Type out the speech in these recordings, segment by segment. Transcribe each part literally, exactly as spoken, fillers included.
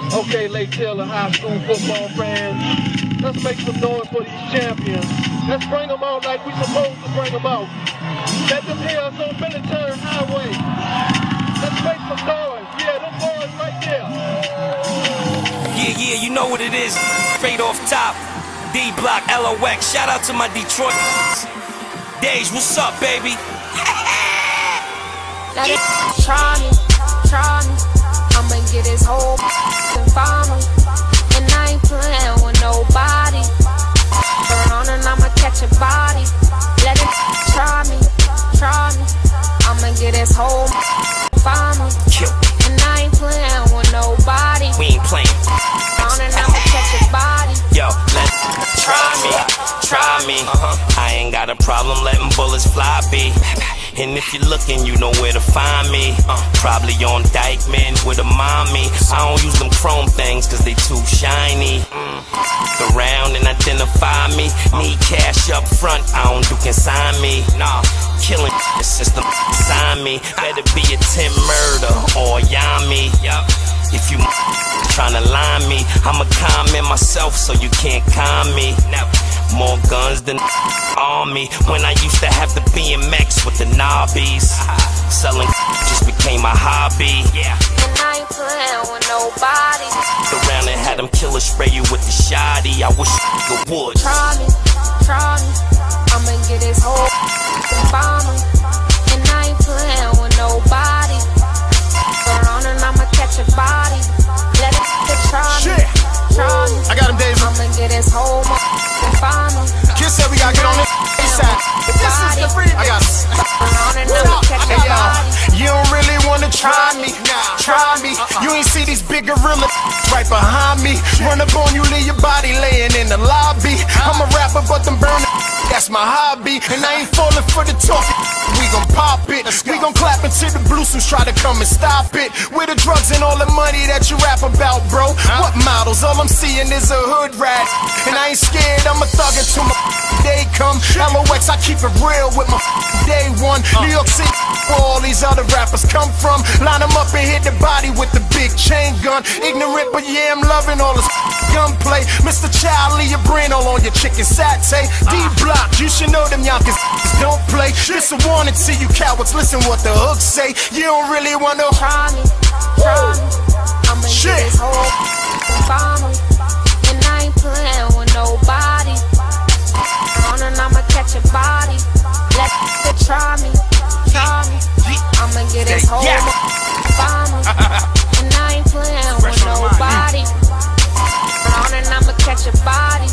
Okay, Lake Taylor High School football fans, let's make some noise for these champions. Let's bring them out like we supposed to bring them out. Let them hear us on Military Highway. Let's make some noise. Yeah, them boys right there. Yeah, yeah, you know what it is. Straight off top. D Block, L O X. Shout out to my Detroit. Dage, what's up, baby? Let it try me, try me. I'ma get his whole and final. And I ain't playing with nobody. Turn on and I'ma catch a body. Let it try me, try me. I'ma get his whole final. And I ain't playing with nobody. We ain't playing. On and I'ma catch a body. Yo, let try me, try me. Uh-huh. I ain't got a problem letting bullets fly, B. And if you're looking, you know where to find me. uh, Probably on Dykeman with a mommy. I don't use them chrome things cause they too shiny. mm. Around and identify me. Need cash up front, I don't do consign me. Nah, killing the system sign me. Better be a Tim Murder or Yami. If you tryna line me, I'ma comment myself so you can't con me. More guns than army. When I used to have the B M X with the knobbies, selling just became a hobby. And I ain't playing with nobody. Around and had them killers spray you with the shoddy. I wish you would. Try me, try me. I'ma get his whole and final. And I ain't playing with nobody. Turn on and I'ma catch a body. Let it try me, try me. I got him, Daisy. I'ma get his whole and final. Kid said we gotta get on it. ASAP. This is the free. I got him. Turn on and I'ma catch a body. You don't really wanna try me, try me. You ain't see these big gorilla right behind me. Run up on you, leave your body laying in the lobby. I'm a rapper, but them burning, that's my hobby. And I ain't falling for the talk. We gon' pop it. We gon' clap until the blue suits try to come and stop it. Where the drugs and all the money that you rap about, bro? What models? All I'm seeing is a hood rat. And I ain't scared, I'm a thug until my day come. L O X, I keep it real with my day one. New York City, where all these other rappers come from. Line them up and hit the body with the big chain gun. Ignorant, but yeah, I'm loving all this gunplay. Mister Child, leave your brain all on your chicken satay. D Block, you should know them yonkers don't play. This a warning to you cowards, listen what the hooks say. You don't really wanna try me, try me. I'ma get his whole and final. And I ain't playing with nobody. On and I'ma catch a body. Let it try me, try me. I'ma get his whole final. And I ain't playing with nobody. On and I'ma catch a body.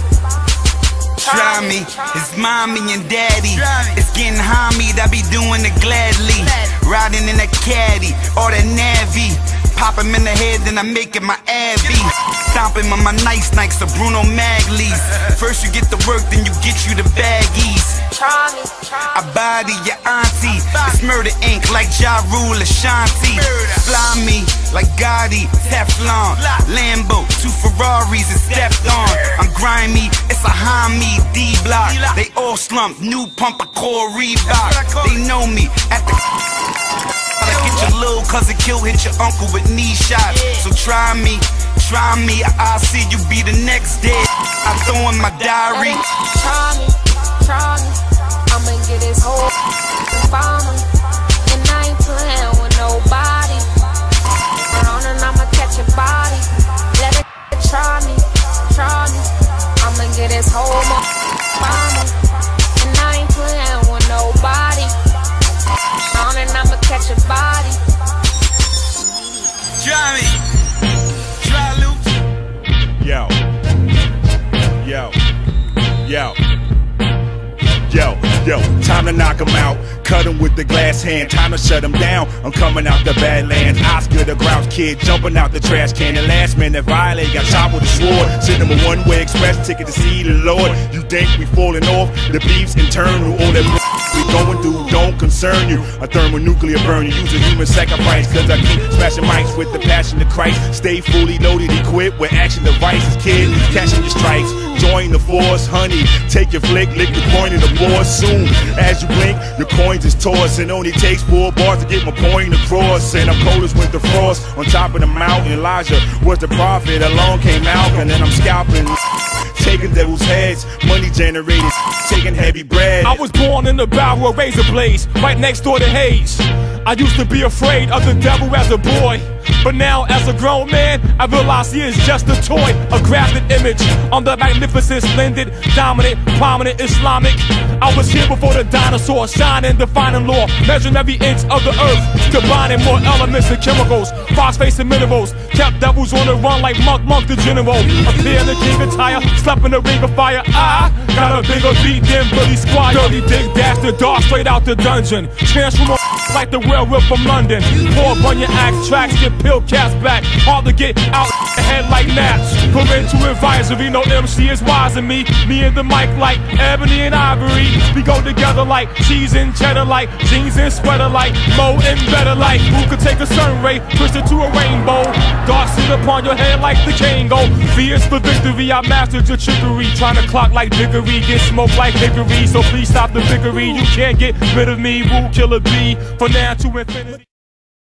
Try me, it's mommy and daddy. It's getting homie, I be doing it gladly. Riding in a caddy or that navy. Pop him in the head, then I make it my Abby. Stomp him on my nice Nikes or Bruno Magli's. First you get the work, then you get you the baggies. Try me, I body your auntie. It's murder ink like Ja Rule Ashanti. Fly me like Gotti, Teflon, Lambo, two Ferraris and stepped on. I'm grimy, it's a homie, D Block. They all slumped, new pump a core Reebok. They know me at the I get your little cousin killed, hit your uncle with knee shots. So try me, try me, I'll see you be the next day. I throw in my diary. Try me, try me. I'ma get his whole and final. And I ain't playing with nobody. Turn on and I'ma catch a body. Let it try me, try me. I'ma get his whole final. And I ain't playing with nobody. On and I'ma catch a body. Try me, try Luke. Yo, yo, yo, yo, yo, time to knock him out. Cut him with the glass hand, time to shut him down. I'm coming out the Badlands. Oscar the Grouch Kid, jumping out the trash can. The last man that violated got shot with a sword. Send him a one-way express ticket to see the Lord. You think we falling off? The beef's internal, all that we going through don't concern you. A thermonuclear burn you. Use a human sacrifice, cause I keep smashing mics with the passion of Christ. Stay fully loaded, equipped with action devices. Kid, catching your strikes. Join the force, honey. Take your flick, lick the coin in the board. Soon as you blink, your coins is tossed. And only takes four bars to get my point across. And I'm cold as winter frost on top of the mountain. Elijah was the prophet, along came Malcolm. And I'm scalping, taking devil's heads, money generated, taking heavy bread. I was born in the barrel of razor blades, right next door to Hayes. I used to be afraid of the devil as a boy, but now as a grown man, I realize he is just a toy, a graphic image on the magnificent, splendid, dominant, prominent Islamic. I was here before the dinosaurs, shining, defining law, measuring every inch of the earth, combining more elements and chemicals, phosphates and minerals, kept devils on the run like Monk Monk the General. Appear in the king attire, slept in the ring of fire. I got a bigger beat than Billy Squire. Dirty dick dash the dark straight out the dungeon, transform like the werewolf from London. Pour Bunyan axe tracks, get pill cats back, hard to get out the head like naps. Parental advisory, no M C is wise than me. Me and the mic like ebony and ivory. We go together like cheese and cheddar, like jeans and sweater, like Mo and better, like who could take a sun ray, twist it to a rainbow. Dark sit upon your head like the Kango. V is for victory, I mastered your trickery. Trying to clock like Dickory, get smoked like hickory. So please stop the victory, you can't get rid of me. Woo killer B, from now to infinity.